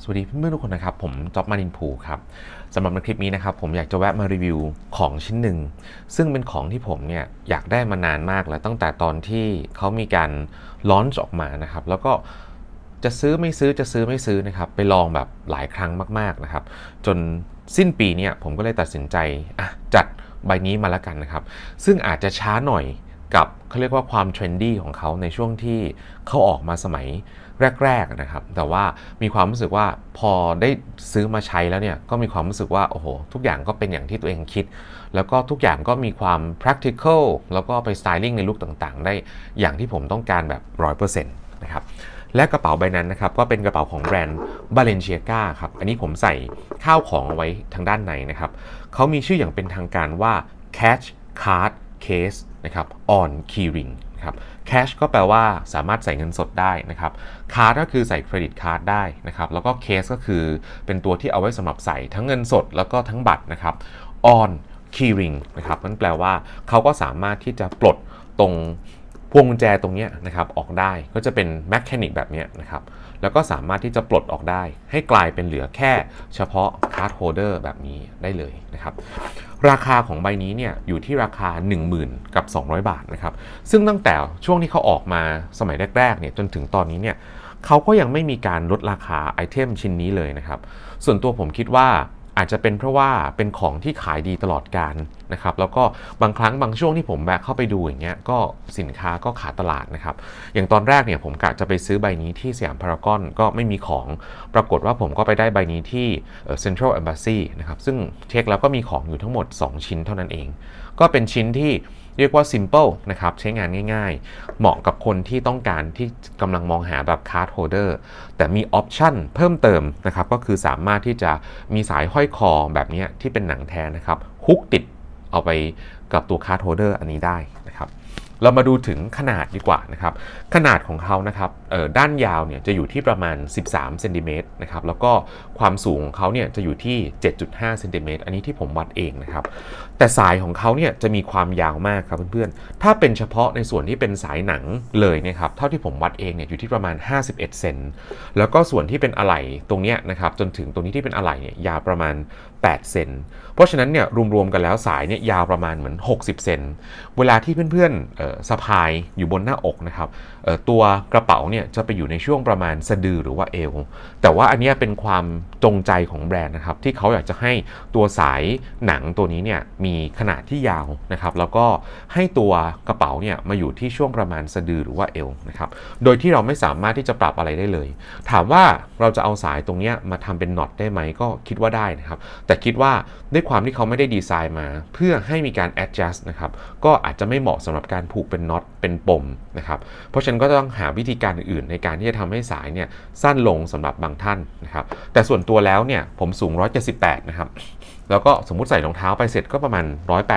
สวัสดีเพื่อนๆทุกคนนะครับผมจ๊อบมานินพูครับสำหรับในคลิปนี้นะครับผมอยากจะแวะมารีวิวของชิ้นหนึ่งซึ่งเป็นของที่ผมเนี่ยอยากได้มานานมากแล้วตั้งแต่ตอนที่เขามีการลอนช์ออกมานะครับแล้วก็จะซื้อไม่ซื้อนะครับไปลองแบบหลายครั้งมากๆนะครับจนสิ้นปีเนี่ยผมก็เลยตัดสินใจจัดใบนี้มาแล้วกันนะครับซึ่งอาจจะช้าหน่อยกับเขาเรียกว่าความเทรนดี้ของเขาในช่วงที่เขาออกมาสมัยแรกๆนะครับแต่ว่ามีความรู้สึกว่าพอได้ซื้อมาใช้แล้วเนี่ยก็มีความรู้สึกว่าโอ้โหทุกอย่างก็เป็นอย่างที่ตัวเองคิดแล้วก็ทุกอย่างก็มีความ practical แล้วก็ไป styling ในลุคต่างๆได้อย่างที่ผมต้องการแบบ 100% นะครับและกระเป๋าใบนั้นนะครับก็เป็นกระเป๋าของแบรนด์ Balenciaga ครับอันนี้ผมใส่ข้าวของเอาไว้ทางด้านในนะครับเขามีชื่ออย่างเป็นทางการว่า Cash Card Case นะครับ on Keyring ครับ Cash ก็แปลว่าสามารถใส่เงินสดได้นะครับ Card ก็คือใส่เครดิตการ์ดได้นะครับแล้วก็ Case ก็คือเป็นตัวที่เอาไว้สำหรับใส่ทั้งเงินสดแล้วก็ทั้งบัตรนะครับ on Keyring นะครับนั่นแปลว่าเขาก็สามารถที่จะปลดตรงพวงกุญแจตรงนี้นะครับออกได้ก็จะเป็นแมคานิกแบบนี้นะครับแล้วก็สามารถที่จะปลดออกได้ให้กลายเป็นเหลือแค่เฉพาะการ์ดโฮลเดอร์แบบนี้ได้เลยนะครับราคาของใบนี้เนี่ยอยู่ที่ราคา 10,000 กับ 200 บาทนะครับซึ่งตั้งแต่ช่วงที่เขาออกมาสมัยแรกๆเนี่ยจนถึงตอนนี้เนี่ยเขาก็ยังไม่มีการลดราคาไอเทมชิ้นนี้เลยนะครับส่วนตัวผมคิดว่าอาจจะเป็นเพราะว่าเป็นของที่ขายดีตลอดกาลนะครับแล้วก็บางครั้งบางช่วงที่ผมแวะเข้าไปดูอย่างเงี้ยก็สินค้าก็ขาดตลาดนะครับอย่างตอนแรกเนี่ยผมกะจะไปซื้อใบนี้ที่สยามพารากอนก็ไม่มีของปรากฏว่าผมก็ไปได้ใบนี้ที่Central Embassy นะครับซึ่งเช็คแล้วก็มีของอยู่ทั้งหมด2ชิ้นเท่านั้นเองก็เป็นชิ้นที่เรียกว่า simple นะครับใช้งานง่ายๆเหมาะกับคนที่ต้องการที่กำลังมองหาแบบ card holder แต่มีออปชั่นเพิ่มเติมนะครับก็คือสามารถที่จะมีสายห้อยคอแบบนี้ที่เป็นหนังแท้นะครับฮุกติดเอาไปกับตัว card holder อันนี้ได้นะครับเรามาดูถึงขนาดดีกว่านะครับขนาดของเขานะครับด้านยาวเนี่ยจะอยู่ที่ประมาณ13เซนติเมตรนะครับแล้วก็ความสูงของเขาเนี่ยจะอยู่ที่ 7.5 เซนติเมตรอันนี้ที่ผมวัดเองนะครับแต่สายของเขาเนี่ยจะมีความยาวมากครับเพื่อนๆถ้าเป็นเฉพาะในส่วนที่เป็นสายหนังเลยนะครับเท่าที่ผมวัดเองเนี่ยอยู่ที่ประมาณ51เซนแล้วก็ส่วนที่เป็นอะไหล่ตรงเนี้ยนะครับจนถึงตรงนี้ที่เป็นอะไหล่เนี่ยยาวประมาณ8เซนเพราะฉะนั้นเนี่ยรวมๆกันแล้วสายเนี่ยยาวประมาณเหมือน60เซนเวลาที่เพื่อนๆสะพายอยู่บนหน้าอกนะครับตัวกระเป๋าเนี่ยจะไปอยู่ในช่วงประมาณสะดือหรือว่าเอวแต่ว่าอันนี้เป็นความจงใจของแบรนด์นะครับที่เขาอยากจะให้ตัวสายหนังตัวนี้เนี่ยมีขนาดที่ยาวนะครับแล้วก็ให้ตัวกระเป๋าเนี่ยมาอยู่ที่ช่วงประมาณสะดือหรือว่าเอวนะครับโดยที่เราไม่สามารถที่จะปรับอะไรได้เลยถามว่าเราจะเอาสายตรงนี้มาทำเป็นน็อตได้ไหมก็คิดว่าได้นะครับแต่คิดว่าด้วยความที่เขาไม่ได้ดีไซน์มาเพื่อให้มีการ adjust นะครับก็อาจจะไม่เหมาะสำหรับการผูกเป็นน็อตเป็นปมนะครับเพราะฉะนั้นก็ต้องหาวิธีการอื่นในการที่จะทำให้สายเนี่ยสั้นลงสำหรับบางท่านนะครับแต่ส่วนตัวแล้วเนี่ยผมสูง178นะครับแล้วก็สมมุติใส่รองเท้าไปเสร็จก็ประมาณ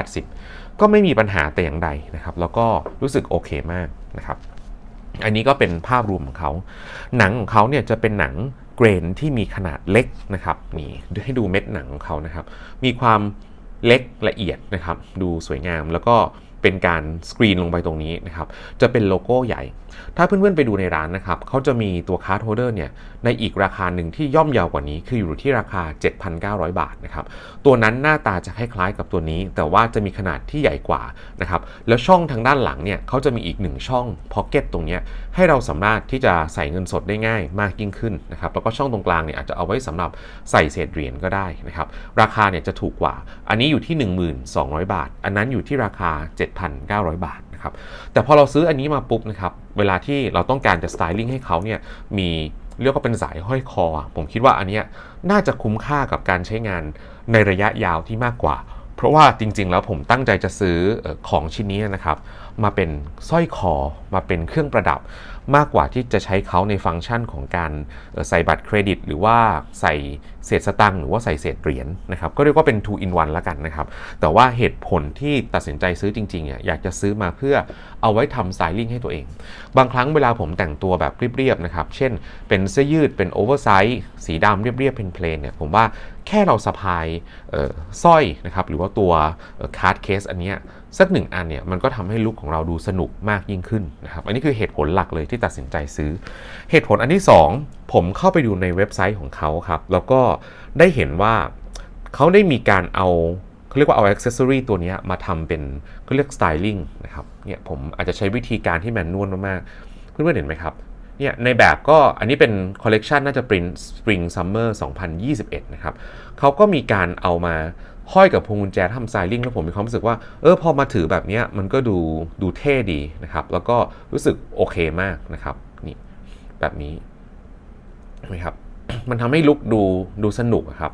180ก็ไม่มีปัญหาแต่อย่างใดนะครับแล้วก็รู้สึกโอเคมากนะครับอันนี้ก็เป็นภาพรวมของเขาหนังของเขาเนี่ยจะเป็นหนังเกรนที่มีขนาดเล็กนะครับนี่ให้ดูเม็ดหนังของเขานะครับมีความเล็กละเอียดนะครับดูสวยงามแล้วก็เป็นการสกรีนลงไปตรงนี้นะครับจะเป็นโลโก้ใหญ่ถ้าเพื่อนๆไปดูในร้านนะครับเขาจะมีตัวการ์ดโฮลเดอร์เนี่ยในอีกราคาหนึ่งที่ย่อมเยาวกว่านี้คืออยู่ที่ราคา 7,900 บาทนะครับตัวนั้นหน้าตาจะคล้ายๆกับตัวนี้แต่ว่าจะมีขนาดที่ใหญ่กว่านะครับแล้วช่องทางด้านหลังเนี่ยเขาจะมีอีก1ช่องพ็อกเก็ตตรงนี้ให้เราสามารถที่จะใส่เงินสดได้ง่ายมากยิ่งขึ้นนะครับแล้วก็ช่องตรงกลางเนี่ยอาจจะเอาไว้สำหรับใส่เศษเหรียญก็ได้นะครับราคาเนี่ยจะถูกกว่าอันนี้อยู่ที่ 1200 บาทอันนั้นอยู่ที่ราคา 7,900 บาทนะครับแต่พอเราซื้ออันนี้มาปุ๊บนะครับเวลาที่เราต้องการจะสไตลิ่งให้เขาเนี่ยมีเรียกว่าเป็นสายห้อยคอผมคิดว่าอันนี้น่าจะคุ้มค่ากับการใช้งานในระยะยาวที่มากกว่าเพราะว่าจริงๆแล้วผมตั้งใจจะซื้อของชิ้นนี้นะครับมาเป็นสร้อยคอมาเป็นเครื่องประดับมากกว่าที่จะใช้เขาในฟังก์ชันของการใส่บัตรเครดิตหรือว่าใส่เศษสตังค์หรือว่าใส่เศษเหรียญนะครับก็เรียกว่าเป็น 2 in 1แล้วกันนะครับแต่ว่าเหตุผลที่ตัดสินใจซื้อจริงๆอยากจะซื้อมาเพื่อเอาไว้ทำสไตลิ่งให้ตัวเองบางครั้งเวลาผมแต่งตัวแบบเรียบๆนะครับเช่นเป็นเสื้อยืดเป็นโอเวอร์ไซส์สีดำเรียบๆเพลนๆเนี่ยผมว่าแค่เราสะพายสร้อยนะครับหรือว่าตัวคาร์ดเคสอันนี้สัก1 อันเนี่ยมันก็ทำให้ลุคของเราดูสนุกมากยิ่งขึ้นนะครับอันนี้คือเหตุผลหลักเลยที่ตัดสินใจซื้อเหตุผลอันที่2ผมเข้าไปดูในเว็บไซต์ของเขาครับแล้วก็ได้เห็นว่าเขาได้มีการเอาเขาเรียกว่าเอาอ็อกเซสซอรีตัวนี้มาทำเป็นเขาเรียกสไตลิ่งนะครับเนี่ยผมอาจจะใช้วิธีการที่แมนนวลมากๆเพื่อนๆเห็นไหมครับเนี่ยในแบบก็อันนี้เป็นคอลเลกชันน่าจะเป็น Spring Summer 2021 นะครับเขาก็มีการเอามาห้อยกับพวงกุญแจทำสไตลิ่งแล้วผมมีความรู้สึกว่าพอมาถือแบบนี้มันก็ดูเท่ดีนะครับแล้วก็รู้สึกโอเคมากนะครับนี่แบบนี้เห็นไหมครับ มันทำให้ลุคดูสนุกครับ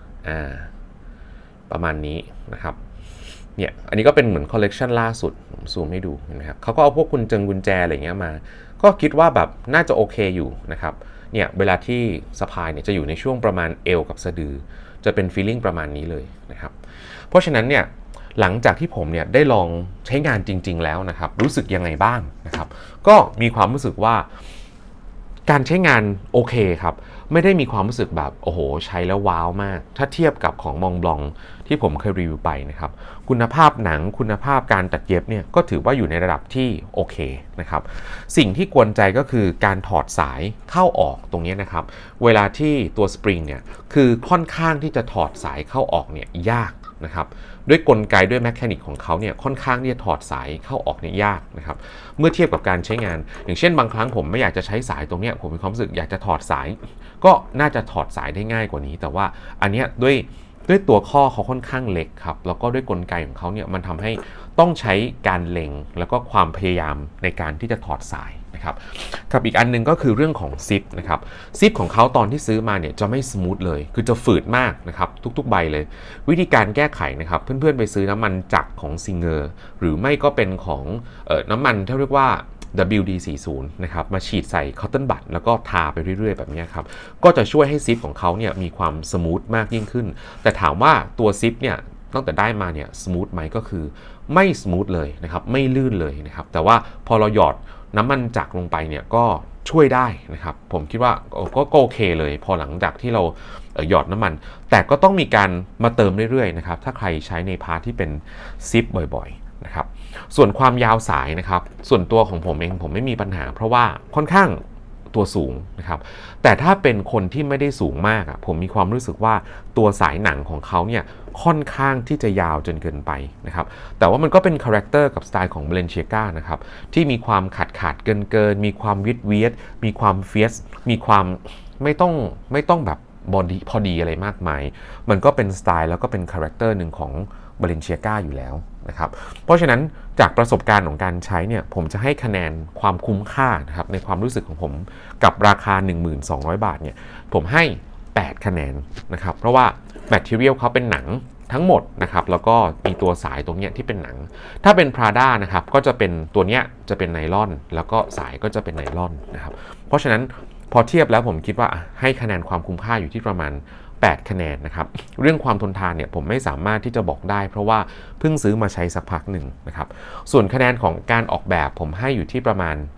ประมาณนี้นะครับเนี่ยอันนี้ก็เป็นเหมือนคอลเลกชันล่าสุดผมซูมให้ดูเห็นไหมครับเขาก็เอาพวกกุญแจอะไรเงี้ยมาก็คิดว่าแบบน่าจะโอเคอยู่นะครับเนี่ยเวลาที่สะพายเนี่ยจะอยู่ในช่วงประมาณเอวกับสะดือจะเป็นฟีลลิ่งประมาณนี้เลยนะครับเพราะฉะนั้นเนี่ยหลังจากที่ผมเนี่ยได้ลองใช้งานจริงๆแล้วนะครับรู้สึกยังไงบ้างนะครับก็มีความรู้สึกว่าการใช้งานโอเคครับไม่ได้มีความรู้สึกแบบโอ้โหใช้แล้วว้าวมากถ้าเทียบกับของมองบลองที่ผมเคยรีวิวไปนะครับคุณภาพหนังคุณภาพการตัดเย็บเนี่ยก็ถือว่าอยู่ในระดับที่โอเคนะครับสิ่งที่กวนใจก็คือการถอดสายเข้าออกตรงนี้นะครับเวลาที่ตัวสปริงเนี่ยคือค่อนข้างที่จะถอดสายเข้าออกเนี่ยยากนะครับด้วยกลไกด้วยแมคานิกของเขาเนี่ยค่อนข้างที่จะถอดสายเข้าออกเนี่ยยากนะครับเมื่อเทียบกับการใช้งานอย่างเช่นบางครั้งผมไม่อยากจะใช้สายตรงนี้ผมมีความรู้สึกอยากจะถอดสายก็น่าจะถอดสายได้ง่ายกว่านี้แต่ว่าอันนี้ด้วยตัวข้อเขาค่อนข้างเล็กครับแล้วก็ด้วยกลไกของเขาเนี่ยมันทำให้ต้องใช้การเล็งแล้วก็ความพยายามในการที่จะถอดสายนะครับกับอีกอันนึงก็คือเรื่องของซิปนะครับซิปของเขาตอนที่ซื้อมาเนี่ยจะไม่สมูทเลยคือจะฝืดมากนะครับทุกๆใบเลยวิธีการแก้ไขนะครับเพื่อนๆไปซื้อน้ำมันจักรของซิงเกอร์หรือไม่ก็เป็นของน้ำมันที่เรียกว่าWD-40 นะครับมาฉีดใส่คอตตอนบัดแล้วก็ทาไปเรื่อยๆแบบนี้ครับก็จะช่วยให้ซิปของเขาเนี่ยมีความสมูทมากยิ่งขึ้นแต่ถามว่าตัวซิปเนี่ยตั้งแต่ได้มาเนี่ยสมูทไหมก็คือไม่สมูทเลยนะครับไม่ลื่นเลยนะครับแต่ว่าพอเราหยอดน้ำมันจักรลงไปเนี่ยก็ช่วยได้นะครับผมคิดว่าก็โอเคเลยพอหลังจากที่เราหยอดน้ำมันแต่ก็ต้องมีการมาเติมเรื่อยๆนะครับถ้าใครใช้ในพาร์ทที่เป็นซิปบ่อยๆนะครับส่วนความยาวสายนะครับส่วนตัวของผมเองผมไม่มีปัญหาเพราะว่าค่อนข้างตัวสูงนะครับแต่ถ้าเป็นคนที่ไม่ได้สูงมากผมมีความรู้สึกว่าตัวสายหนังของเขาเนี่ยค่อนข้างที่จะยาวจนเกินไปนะครับแต่ว่ามันก็เป็นคาแรคเตอร์กับสไตล์ของ Balenciaga นะครับที่มีความขาดเกินมีความเวียดมีความเฟียสมีความไม่ต้องแบบบอดี้พอดีอะไรมากมายมันก็เป็นสไตล์แล้วก็เป็นคาแรคเตอร์หนึ่งของ Balenciaga อยู่แล้วนะครับเพราะฉะนั้นจากประสบการณ์ของการใช้เนี่ยผมจะให้คะแนนความคุ้มค่านะครับในความรู้สึกของผมกับราคา 1200 บาทเนี่ยผมให้8คะแนนนะครับเพราะว่าแมททีเรียลเขาเป็นหนังทั้งหมดนะครับแล้วก็มีตัวสายตรงนี้ที่เป็นหนังถ้าเป็น Prada นะครับก็จะเป็นตัวเนี้ยจะเป็นไนลอนแล้วก็สายก็จะเป็นไนลอนนะครับเพราะฉะนั้นพอเทียบแล้วผมคิดว่าให้คะแนนความคุ้มค่าอยู่ที่ประมาณ8คะแนนนะครับเรื่องความทนทานเนี่ยผมไม่สามารถที่จะบอกได้เพราะว่าเพิ่งซื้อมาใช้สักพักหนึ่งนะครับส่วนคะแนนของการออกแบบผมให้อยู่ที่ประมาณ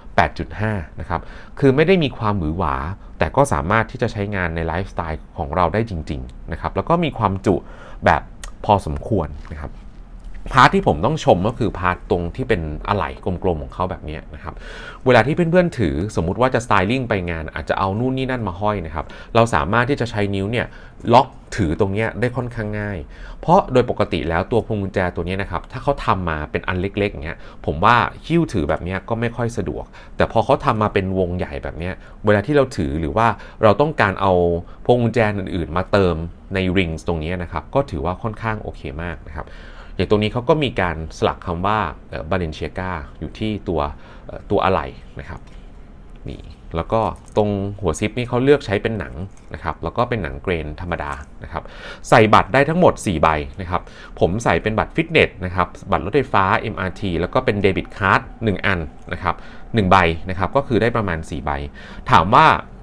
8.5 นะครับคือไม่ได้มีความหวือหวาแต่ก็สามารถที่จะใช้งานในไลฟ์สไตล์ของเราได้จริงๆนะครับแล้วก็มีความจุแบบพอสมควรนะครับพาร์ทที่ผมต้องชมก็คือพาร์ทตรงที่เป็นอะไหล่กลมๆของเขาแบบนี้นะครับเวลาที่เพื่อนๆถือสมมุติว่าจะสไตลิ่งไปงานอาจจะเอานู่นนี่นั่นมาห้อยนะครับเราสามารถที่จะใช้นิ้วเนี่ยล็อกถือตรงนี้ได้ค่อนข้างง่ายเพราะโดยปกติแล้วตัวพวงกุญแจตัวนี้นะครับถ้าเขาทำมาเป็นอันเล็กๆอย่างเงี้ยผมว่าหิ้วถือแบบนี้ก็ไม่ค่อยสะดวกแต่พอเขาทำมาเป็นวงใหญ่แบบนี้เวลาที่เราถือหรือว่าเราต้องการเอาพวงกุญแจอื่นๆมาเติมในริงส์ตรงนี้นะครับก็ถือว่าค่อนข้างโอเคมากนะครับอย่างตรงนี้เขาก็มีการสลักคำว่า Balenciaga อยู่ที่ตัวอะไหล่นะครับนี่แล้วก็ตรงหัวซิปนี่เขาเลือกใช้เป็นหนังนะครับแล้วก็เป็นหนังเกรนธรรมดานะครับใส่บัตรได้ทั้งหมด4ใบนะครับผมใส่เป็นบัตรฟิตเนสนะครับบัตรรถไฟฟ้า MRT แล้วก็เป็นเดบิตการ์ด1อันนะครับ1ใบนะครับก็คือได้ประมาณ4ใบถามว่า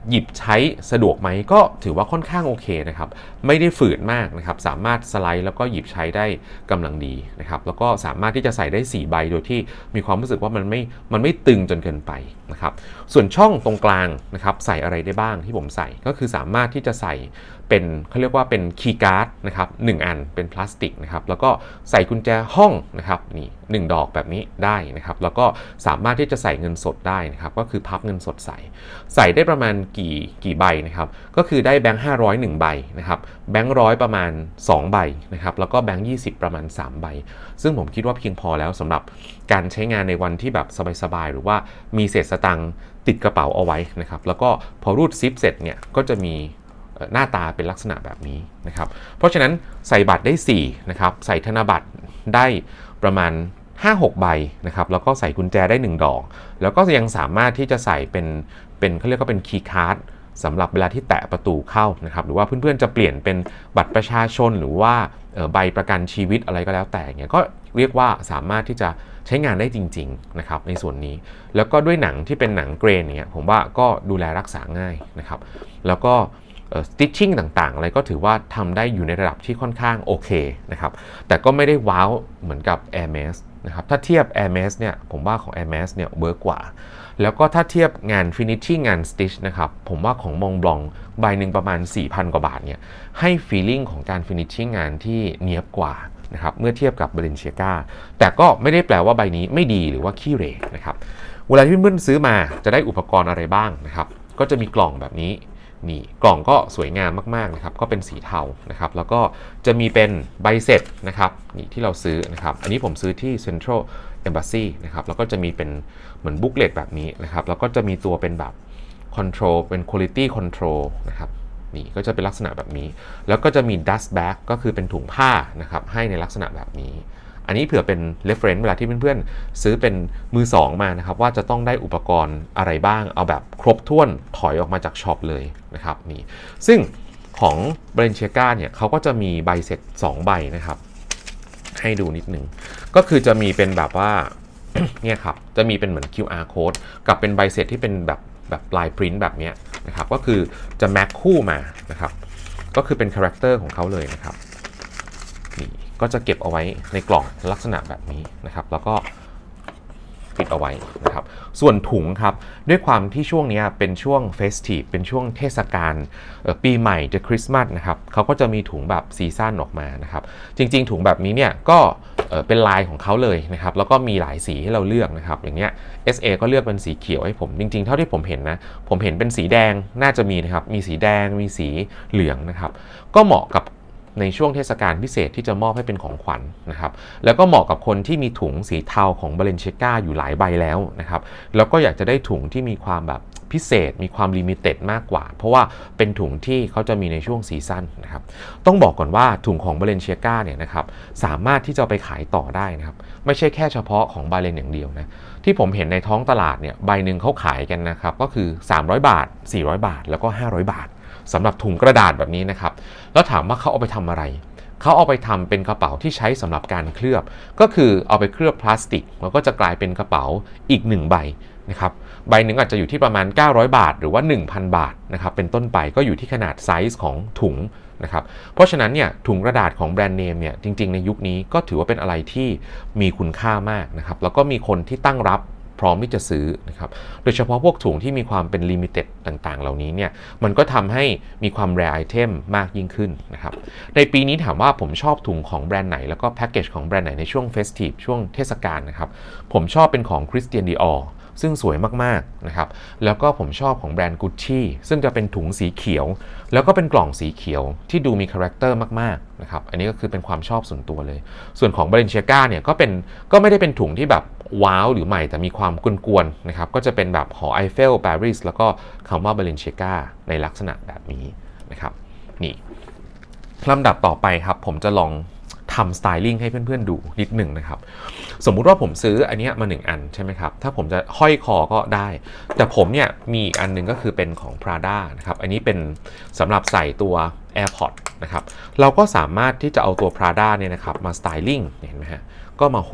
หยิบใช้สะดวกไหมก็ถือว่าค่อนข้างโอเคนะครับไม่ได้ฝืดมากนะครับสามารถสไลด์แล้วก็หยิบใช้ได้กำลังดีนะครับแล้วก็สามารถที่จะใส่ได้4ใบโดยที่มีความรู้สึกว่ามันไม่ตึงจนเกินไปนะครับส่วนช่องตรงกลางนะครับใส่อะไรได้บ้างที่ผมใส่ก็คือสามารถที่จะใส่เป็นเขาเรียกว่าเป็นคีย์การ์ดนะครับ1อันเป็นพลาสติกนะครับแล้วก็ใส่กุญแจห้องนะครับนี่1ดอกแบบนี้ได้นะครับแล้วก็สามารถที่จะใส่เงินสดได้นะครับก็คือพับเงินสดใส่ได้ประมาณกี่ใบนะครับก็คือได้แบงค์500 1ใบนะครับแบงค์100ประมาณ2ใบนะครับแล้วก็แบงค์20ประมาณ3ใบซึ่งผมคิดว่าเพียงพอแล้วสำหรับการใช้งานในวันที่แบบสบายๆหรือว่ามีเศษสตังค์ติดกระเป๋าเอาไว้นะครับแล้วก็พอรูดซิปเสร็จเนี่ยก็จะมีหน้าตาเป็นลักษณะแบบนี้นะครับเพราะฉะนั้นใส่บัตรได้4นะครับใส่ธนบัตรได้ประมาณ 5-6 ใบนะครับแล้วก็ใส่กุญแจได้1ดอกแล้วก็ยังสามารถที่จะใส่เป็นเขาเรียกว่าเป็นคีย์การ์ดสำหรับเวลาที่แตะประตูเข้านะครับหรือว่าเพื่อนๆจะเปลี่ยนเป็นบัตรประชาชนหรือว่าใบประกันชีวิตอะไรก็แล้วแต่เนี่ยก็เรียกว่าสามารถที่จะใช้งานได้จริงๆนะครับในส่วนนี้แล้วก็ด้วยหนังที่เป็นหนังเกรนเนี่ยผมว่าก็ดูแลรักษาง่ายนะครับแล้วก็stitching ต่างๆอะไรก็ถือว่าทำได้อยู่ในระดับที่ค่อนข้างโอเคนะครับแต่ก็ไม่ได้ว้าวเหมือนกับ Hermes นะครับถ้าเทียบ Hermes เนี่ยผมว่าของ Hermes เนี่ยเวิร์กกว่าแล้วก็ถ้าเทียบงาน finishing งาน stitch นะครับผมว่าของ Montblanc ใบหนึ่งประมาณ 4,000 กว่าบาทเนี่ยให้ feeling ของการ finishing งานที่เนียบกว่านะครับเมื่อเทียบกับ Balenciaga แต่ก็ไม่ได้แปลว่าใบนี้ไม่ดีหรือว่าขี้เหร่นะครับเวลาที่เพื่อนๆซื้อมาจะได้อุปกรณ์อะไรบ้างนะครับก็จะมีกล่องแบบนี้นี่กล่องก็สวยงามมากๆนะครับก็เป็นสีเทานะครับแล้วก็จะมีเป็นใบเสร็จนะครับนี่ที่เราซื้อนะครับอันนี้ผมซื้อที่ Central Embassy นะครับแล้วก็จะมีเป็นเหมือนบุ๊กเลตแบบนี้นะครับแล้วก็จะมีตัวเป็นแบบ Control เป็น Quality Control นะครับนี่ก็จะเป็นลักษณะแบบนี้แล้วก็จะมี Dust Bag ก็คือเป็นถุงผ้านะครับให้ในลักษณะแบบนี้อันนี้เผื่อเป็น reference เวลาที่เพื่อนๆซื้อเป็นมือ2มานะครับว่าจะต้องได้อุปกรณ์อะไรบ้างเอาแบบครบถ้วนถอยออกมาจากช็อปเลยนะครับนี่ซึ่งของ Balenciaga เนี่ยเขาก็จะมีใบเสร็จ2ใบนะครับให้ดูนิดนึงก็คือจะมีเป็นแบบว่า เนี่ยครับจะมีเป็นเหมือน QR code กับเป็นใบเสร็จที่เป็นแบบลายพริ้นท์แบบนี้นะครับก็คือจะแม็กคู่มานะครับก็คือเป็นคาแรคเตอร์ของเขาเลยนะครับนี่ก็จะเก็บเอาไว้ในกล่องลักษณะแบบนี้นะครับแล้วก็ปิดเอาไว้นะครับส่วนถุงครับด้วยความที่ช่วงนี้เป็นช่วงเฟสทีฟเป็นช่วงเทศกาลปีใหม่จะคริสต์มาสนะครับเขาก็จะมีถุงแบบซีซั่นออกมานะครับจริงๆถุงแบบนี้เนี่ยก็เป็นลายของเขาเลยนะครับแล้วก็มีหลายสีให้เราเลือกนะครับอย่างเงี้ย SA ก็เลือกเป็นสีเขียวให้ผมจริงๆเท่าที่ผมเห็นนะผมเห็นเป็นสีแดงน่าจะมีนะครับมีสีแดงมีสีเหลืองนะครับก็เหมาะกับในช่วงเทศกาลพิเศษที่จะมอบให้เป็นของขวัญ นะครับแล้วก็เหมาะกับคนที่มีถุงสีเทาของ Balenciaga อยู่หลายใบแล้วนะครับแล้วก็อยากจะได้ถุงที่มีความแบบพิเศษมีความลิมิเต็ดมากกว่าเพราะว่าเป็นถุงที่เขาจะมีในช่วงซีซั่นนะครับต้องบอกก่อนว่าถุงของ Balenciaga เนี่ยนะครับสามารถที่จะไปขายต่อได้นะครับไม่ใช่แค่เฉพาะของ Balen อย่างเดียวนะที่ผมเห็นในท้องตลาดเนี่ยใบหนึ่งเขาขายกันนะครับก็คือ300 บาท400 บาทแล้วก็500 บาทสำหรับถุงกระดาษแบบนี้นะครับแล้วถามว่าเขาเอาไปทำอะไรเขาเอาไปทำเป็นกระเป๋าที่ใช้สำหรับการเคลือบก็คือเอาไปเคลือบพลาสติกแล้วก็จะกลายเป็นกระเป๋าอีก1ใบนะครับใบหนึ่งอาจจะอยู่ที่ประมาณ900 บาทหรือว่า 1,000 บาทนะครับเป็นต้นไปก็อยู่ที่ขนาดไซส์ของถุงนะครับเพราะฉะนั้นเนี่ยถุงกระดาษของแบรนด์เนมเนี่ยจริงๆในยุคนี้ก็ถือว่าเป็นอะไรที่มีคุณค่ามากนะครับแล้วก็มีคนที่ตั้งรับพร้อมที่จะซื้อนะครับโดยเฉพาะพวกถุงที่มีความเป็นลิมิเต็ดต่างๆเหล่านี้เนี่ยมันก็ทำให้มีความแรร์ไอเทมมากยิ่งขึ้นนะครับในปีนี้ถามว่าผมชอบถุงของแบรนด์ไหนแล้วก็แพ็กเกจของแบรนด์ไหนในช่วงเฟสทีฟช่วงเทศกาลนะครับผมชอบเป็นของ Christian Dior ซึ่งสวยมากๆนะครับแล้วก็ผมชอบของแบรนด์ Gucci ซึ่งจะเป็นถุงสีเขียวแล้วก็เป็นกล่องสีเขียวที่ดูมีคาแรคเตอร์มากๆนะครับอันนี้ก็คือเป็นความชอบส่วนตัวเลยส่วนของ Balenciaga เนี่ยก็ไม่ได้เป็นถุงที่แบบว้าวหรือใหม่แต่มีความกวนๆนะครับก็จะเป็นแบบหอไอเฟลปารีสแล้วก็คำว่า Balenciaga ในลักษณะแบบนี้นะครับนี่ลำดับต่อไปครับผมจะลองทำสไตลิ่งให้เพื่อนๆดูนิดหนึ่งนะครับสมมุติว่าผมซื้ออันนี้มา1อันใช่ไหมครับถ้าผมจะห้อยคอก็ได้แต่ผมเนี่ยมีอีกอันนึงก็คือเป็นของ Prada นะครับอันนี้เป็นสำหรับใส่ตัว AirPod นะครับเราก็สามารถที่จะเอาตัว Prada เนี่ยนะครับมาสไตลิ่งเห็นไหมฮะก็มาฮุก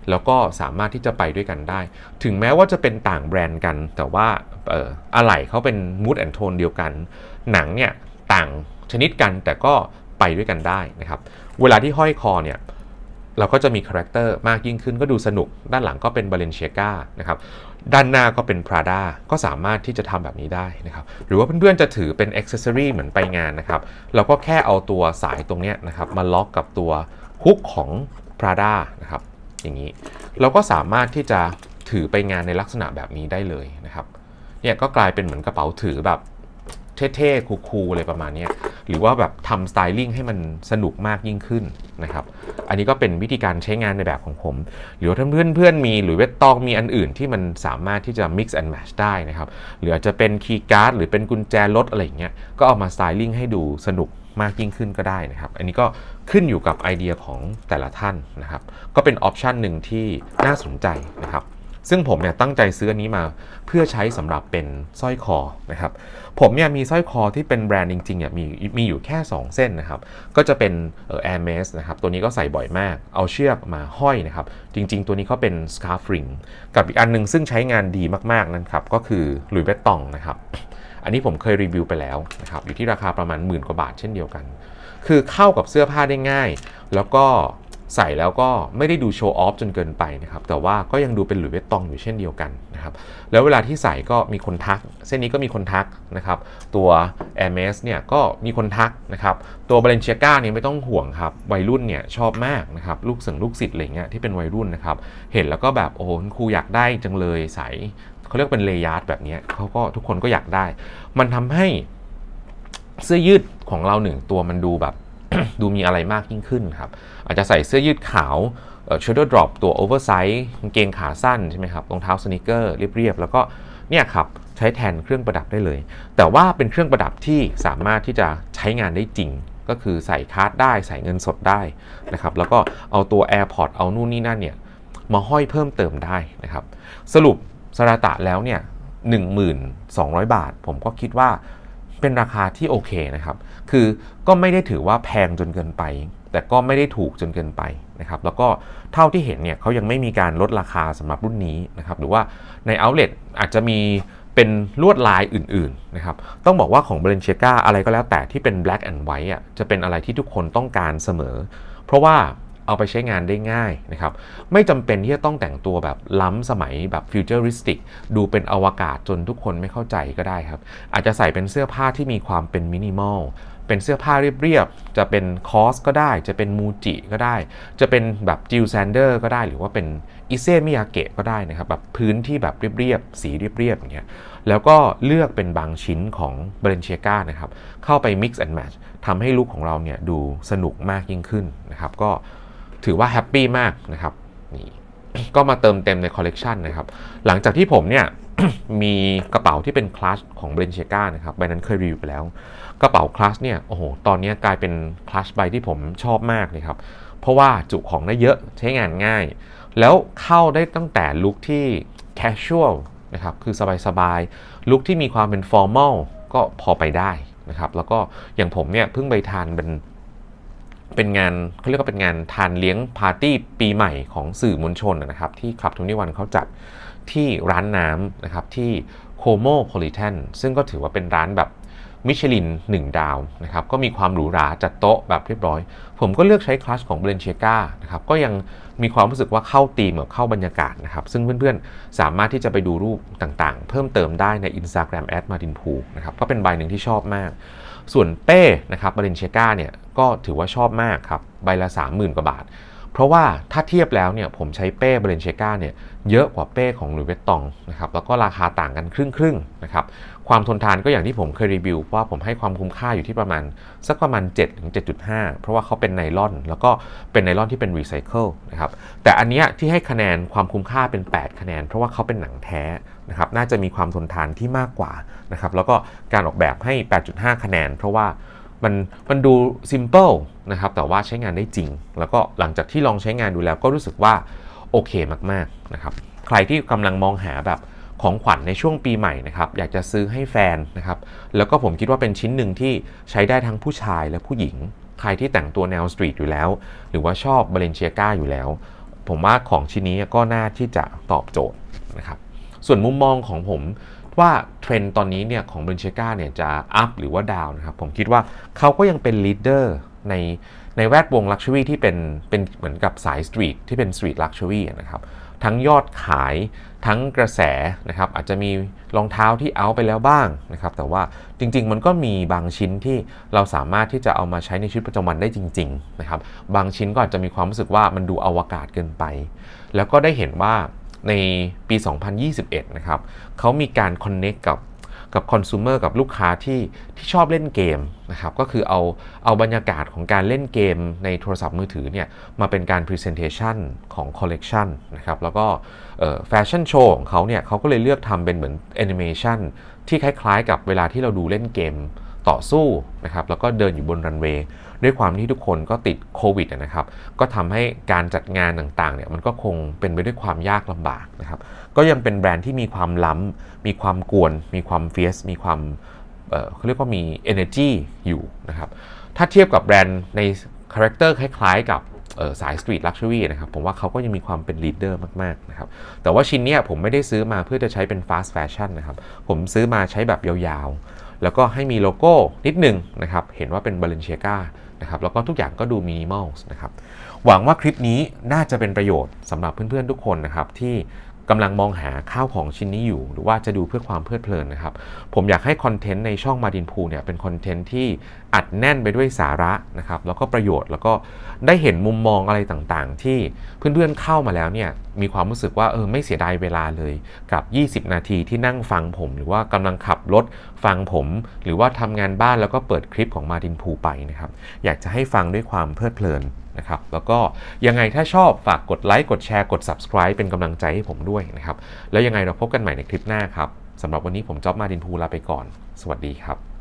แล้วก็สามารถที่จะไปด้วยกันได้ถึงแม้ว่าจะเป็นต่างแบรนด์กันแต่ว่าอะไหล่เขาเป็น mood and tone เดียวกันหนังเนี่ยต่างชนิดกันแต่ก็ไปด้วยกันได้นะครับเวลาที่ห้อยคอเนี่ยเราก็จะมีคาแรคเตอร์มากยิ่งขึ้นก็ดูสนุกด้านหลังก็เป็น Balenciaga นะครับด้านหน้าก็เป็น Prada ก็สามารถที่จะทำแบบนี้ได้นะครับหรือว่าเพื่อนๆจะถือเป็น accessory เหมือนไปงานนะครับเราก็แค่เอาตัวสายตรงนี้นะครับมาล็อกกับตัวฮุกของ Prada นะครับอย่างนี้เราก็สามารถที่จะถือไปงานในลักษณะแบบนี้ได้เลยนะครับเนี่ยก็กลายเป็นเหมือนกระเป๋าถือแบบเท่ๆคูลๆอะไรประมาณนี้หรือว่าแบบทำสไตลิ่งให้มันสนุกมากยิ่งขึ้นนะครับอันนี้ก็เป็นวิธีการใช้งานในแบบของผมหรือว่าถ้าเพื่อนๆมีหรือเวทตองมีอันอื่นที่มันสามารถที่จะ mix and match ได้นะครับหรืออาจจะเป็นคีย์การ์ดหรือเป็นกุญแจรถอะไรอย่างเงี้ยก็เอามาสไตลิ่งให้ดูสนุกมากยิ่งขึ้นก็ได้นะครับอันนี้ก็ขึ้นอยู่กับไอเดียของแต่ละท่านนะครับก็เป็นออปชันหนึ่งที่น่าสนใจนะครับซึ่งผมเนี่ยตั้งใจซื้ออันนี้มาเพื่อใช้สำหรับเป็นสร้อยคอนะครับผมเนี่ยมีสร้อยคอที่เป็นแบรนด์จริงๆเนี่ยมีอยู่แค่2เส้นนะครับก็จะเป็นHermes นะครับตัวนี้ก็ใส่บ่อยมากเอาเชือกมาห้อยนะครับจริงๆตัวนี้เขาเป็น scarf ring กับอีกอันนึงซึ่งใช้งานดีมากๆนั่นครับก็คือ Louis Vuitton นะครับอันนี้ผมเคยรีวิวไปแล้วนะครับอยู่ที่ราคาประมาณ10,000 กว่าบาทเช่นเดียวกันคือเข้ากับเสื้อผ้าได้ง่ายแล้วก็ใส่แล้วก็ไม่ได้ดูโชว์ออฟจนเกินไปนะครับแต่ว่าก็ยังดูเป็นหลุยส์วิตตองอยู่เช่นเดียวกันนะครับแล้วเวลาที่ใส่ก็มีคนทักเส้นนี้ก็มีคนทักนะครับตัว Hermes เนี่ยก็มีคนทักนะครับตัว Balenciaga เนี่ยไม่ต้องห่วงครับวัยรุ่นเนี่ยชอบมากนะครับลูกศิษย์อะไรเงี้ยที่เป็นวัยรุ่นนะครับเห็นแล้วก็แบบโอ้โหครูอยากได้จังเลยใส่เขาเรียกเป็นเลยาร์ดแบบนี้เขาก็ทุกคนก็อยากได้มันทำให้เสื้อยืดของเรา1ตัวมันดูแบบ ดูมีอะไรมากยิ่งขึ้นครับอาจจะใส่เสื้อยืดขาวshoulder drop ตัว oversize กางเกงขาสั้นใช่ไหมครับรองเท้าสนิเกอร์เรียบๆแล้วก็เนี่ยครับใช้แทนเครื่องประดับได้เลยแต่ว่าเป็นเครื่องประดับที่สามารถที่จะใช้งานได้จริงก็คือใส่คาร์ดได้ใส่เงินสดได้นะครับแล้วก็เอาตัว AirPods เอานู่นนี่นั่นเนี่ยมาห้อยเพิ่มเติมได้นะครับสรุปสราตะแล้วเนี่ย 1,200 บาทผมก็คิดว่าเป็นราคาที่โอเคนะครับคือก็ไม่ได้ถือว่าแพงจนเกินไปแต่ก็ไม่ได้ถูกจนเกินไปนะครับแล้วก็เท่าที่เห็นเนี่ยเขายังไม่มีการลดราคาสำหรับรุ่นนี้นะครับหรือว่าใน outlet อาจจะมีเป็นลวดลายอื่นๆนะครับต้องบอกว่าของ Balenciaga อะไรก็แล้วแต่ที่เป็น black and white อ่ะจะเป็นอะไรที่ทุกคนต้องการเสมอเพราะว่าเอาไปใช้งานได้ง่ายนะครับไม่จำเป็นที่จะต้องแต่งตัวแบบล้ำสมัยแบบฟิวเจอริสติกดูเป็นอวกาศจนทุกคนไม่เข้าใจก็ได้ครับอาจจะใส่เป็นเสื้อผ้าที่มีความเป็นมินิมอลเป็นเสื้อผ้าเรียบๆจะเป็นคอสก็ได้จะเป็นมูจิก็ได้จะเป็นแบบจิลแซนเดอร์ก็ได้หรือว่าเป็นอิเซมิยาเกะก็ได้นะครับแบบพื้นที่แบบเรียบๆสีเรียบๆอย่างเงี้ยแล้วก็เลือกเป็นบางชิ้นของ Balenciaga นะครับเข้าไป mix and match ทำให้ลุคของเราเนี่ยดูสนุกมากยิ่งขึ้นนะครับก็ถือว่าแฮปปี้มากนะครับนี่ก็มาเติมเต็มในคอลเลกชันนะครับหลังจากที่ผมเนี่ย มีกระเป๋าที่เป็นคลัชของ Balenciaga นะครับใบนั้นเคยรีวิวไปแล้วกระเป๋าคลัชเนี่ยโอ้โหตอนนี้กลายเป็นคลัชใบที่ผมชอบมากเลยครับเพราะว่าจุของได้เยอะใช้งานง่ายแล้วเข้าได้ตั้งแต่ลุคที่ casual นะครับคือสบายๆลุคที่มีความเป็น formal ก็พอไปได้นะครับแล้วก็อย่างผมเนี่ยเพิ่งไปทานเป็นงานเขาเรียกว่าเป็นงานทานเลี้ยงปาร์ตี้ปีใหม่ของสื่อมวลชนนะครับที่คลับ21เขาจัดที่ร้านน้ำนะครับที่โคโมโพลิแทนซึ่งก็ถือว่าเป็นร้านแบบมิชลิน1 ดาวนะครับก็มีความหรูหราจัดโต๊ะแบบเรียบร้อยผมก็เลือกใช้คลัชของ Balenciaga นะครับก็ยังมีความรู้สึกว่าเข้าธีมกับเข้าบรรยากาศนะครับซึ่งเพื่อนๆสามารถที่จะไปดูรูปต่างๆเพิ่มเติมได้ใน Instagram @martinpu นะครับก็เป็นใบหนึ่งที่ชอบมากส่วนเป้นะครับ Balenciaga เนี่ยก็ถือว่าชอบมากครับใบละ 30,000 กว่าบาทเพราะว่าถ้าเทียบแล้วเนี่ยผมใช้เป้ Balenciaga เนี่ยเยอะกว่าเป้ของ Louis Vuitton นะครับแล้วก็ราคาต่างกันครึ่งๆนะครับความทนทานก็อย่างที่ผมเคยรีวิวว่าผมให้ความคุ้มค่าอยู่ที่ประมาณสักประมาณ 7-7.5 เพราะว่าเขาเป็นไนลอนแล้วก็เป็นไนลอนที่เป็นรีไซเคิลนะครับแต่อันเนี้ยที่ให้คะแนนความคุ้มค่าเป็น8คะแนนเพราะว่าเขาเป็นหนังแท้นะครับน่าจะมีความทนทานที่มากกว่านะครับแล้วก็การออกแบบให้ 8.5 คะแนนเพราะว่ามันดู simple นะครับแต่ว่าใช้งานได้จริงแล้วก็หลังจากที่ลองใช้งานดูแล้วก็รู้สึกว่าโอเคมากๆนะครับใครที่กำลังมองหาแบบของขวัญในช่วงปีใหม่นะครับอยากจะซื้อให้แฟนนะครับแล้วก็ผมคิดว่าเป็นชิ้นหนึ่งที่ใช้ได้ทั้งผู้ชายและผู้หญิงใครที่แต่งตัวแนวสตรีทอยู่แล้วหรือว่าชอบ Balenciaga อยู่แล้วผมว่าของชิ้นนี้ก็น่าที่จะตอบโจทย์นะครับส่วนมุมมองของผมว่าเทรนด์ตอนนี้เนี่ยของ Balenciaga เนี่ยจะอัพหรือว่าดาวนะครับผมคิดว่าเขาก็ยังเป็นลีดเดอร์ในแวดวงลักชัวรี่ที่เป็นเหมือนกับสายสตรีทที่เป็นสตรีทลักชัวรี่นะครับทั้งยอดขายทั้งกระแสนะครับอาจจะมีรองเท้าที่เอาไปแล้วบ้างนะครับแต่ว่าจริงๆมันก็มีบางชิ้นที่เราสามารถที่จะเอามาใช้ในชีวิตประจำวันได้จริงๆนะครับบางชิ้นก็อาจจะมีความรู้สึกว่ามันดูอวกาศเกินไปแล้วก็ได้เห็นว่าในปี 2021 นะครับเขามีการ connect กับคอน sumer กับลูกค้าที่ชอบเล่นเกมนะครับก็คือเอาบรรยากาศของการเล่นเกมในโทรศัพท์มือถือเนี่ยมาเป็นการ presentation ของ collection นะครับแล้วก็แฟชั่นโชว์ของเขาเนี่ยเขาก็เลยเลือกทำเป็นเหมือน animation ที่คล้ายๆกับเวลาที่เราดูเล่นเกมต่อสู้นะครับแล้วก็เดินอยู่บนรันเวย์ด้วยความที่ทุกคนก็ติดโควิดนะครับก็ทำให้การจัดงานต่างๆเนี่ยมันก็คงเป็นไปด้วยความยากลำบากนะครับก็ยังเป็นแบรนด์ที่มีความล้ำมีความกวนมีความเฟียสมีความเขาเรียกว่ามี energy อยู่นะครับถ้าเทียบกับแบรนด์ในคาแรคเตอร์คล้ายๆกับสายสตรีทลักชัวรี่นะครับผมว่าเขาก็ยังมีความเป็นลีดเดอร์มากๆนะครับแต่ว่าชิ้นนี้ผมไม่ได้ซื้อมาเพื่อจะใช้เป็นฟาสต์แฟชั่นนะครับผมซื้อมาใช้แบบยาวๆแล้วก็ให้มีโลโก้นิดนึงนะครับเห็นว่าเป็น Balenciaga นะครับแล้วก็ทุกอย่างก็ดูมินิมอลนะครับหวังว่าคลิปนี้น่าจะเป็นประโยชน์สำหรับเพื่อนๆทุกคนนะครับที่กำลังมองหาข้าวของชิ้นนี้อยู่หรือว่าจะดูเพื่อความเพลิดเพลินนะครับผมอยากให้คอนเทนต์ในช่องมาดินพูเนี่ยเป็นคอนเทนต์ที่อัดแน่นไปด้วยสาระนะครับแล้วก็ประโยชน์แล้วก็ได้เห็นมุมมองอะไรต่างๆที่เพื่อนๆเข้ามาแล้วเนี่ยมีความรู้สึกว่าไม่เสียดายเวลาเลยกับ20นาทีที่นั่งฟังผมหรือว่ากำลังขับรถฟังผมหรือว่าทำงานบ้านแล้วก็เปิดคลิปของมาดินพูไปนะครับอยากจะให้ฟังด้วยความเพลิดเพลินนะครับแล้วก็ยังไงถ้าชอบฝากกดไลค์กดแชร์กด Subscribe เป็นกำลังใจให้ผมด้วยนะครับแล้วยังไงเราพบกันใหม่ในคลิปหน้าครับสำหรับวันนี้ผมจ๊อบมาดินพูลาไปก่อนสวัสดีครับ